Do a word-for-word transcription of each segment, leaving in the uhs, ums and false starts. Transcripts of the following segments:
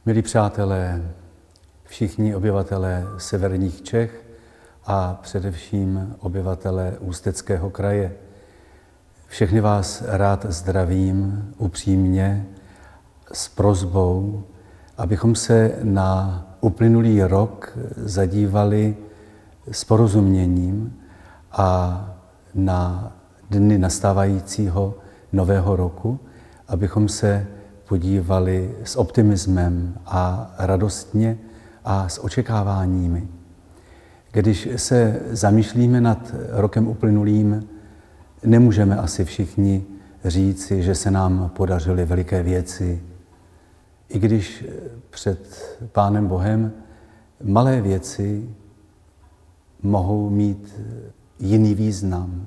Milí přátelé, všichni obyvatelé severních Čech a především obyvatelé Ústeckého kraje, všechny vás rád zdravím upřímně s prosbou, abychom se na uplynulý rok zadívali s porozuměním a na dny nastávajícího nového roku, abychom se podívali s optimismem a radostně a s očekáváními. Když se zamýšlíme nad rokem uplynulým, nemůžeme asi všichni říci, že se nám podařily veliké věci. I když před Pánem Bohem malé věci mohou mít jiný význam.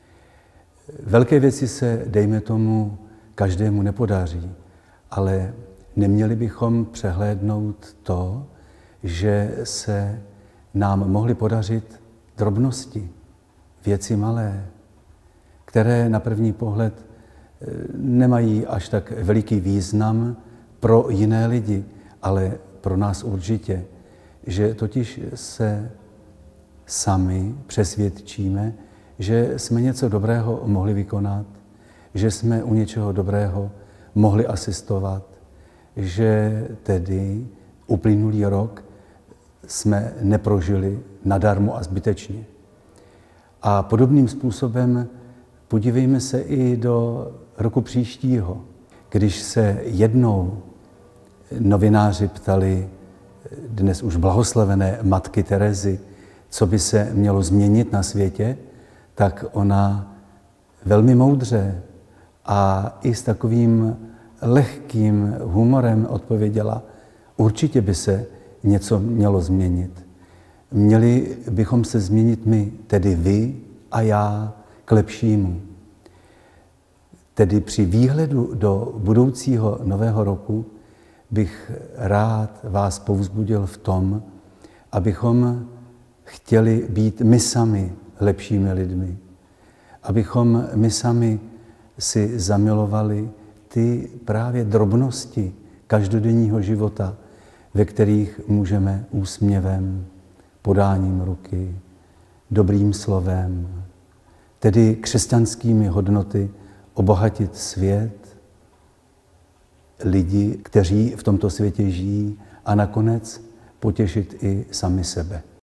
Velké věci se, dejme tomu, každému nepodaří, ale neměli bychom přehlédnout to, že se nám mohly podařit drobnosti, věci malé, které na první pohled nemají až tak veliký význam pro jiné lidi, ale pro nás určitě, že totiž se sami přesvědčíme, že jsme něco dobrého mohli vykonat, že jsme u něčeho dobrého mohli asistovat, že tedy uplynulý rok jsme neprožili nadarmo a zbytečně. A podobným způsobem podívejme se i do roku příštího. Když se jednou novináři ptali dnes už blahoslavené matky Terezy, co by se mělo změnit na světě, tak ona velmi moudře a i s takovým lehkým humorem odpověděla, určitě by se něco mělo změnit. Měli bychom se změnit my, tedy vy a já, k lepšímu. Tedy při výhledu do budoucího nového roku bych rád vás povzbudil v tom, abychom chtěli být my sami lepšími lidmi. Abychom my sami si zamilovali ty právě drobnosti každodenního života, ve kterých můžeme úsměvem, podáním ruky, dobrým slovem, tedy křesťanskými hodnoty obohatit svět, lidi, kteří v tomto světě žijí a nakonec potěšit i sami sebe.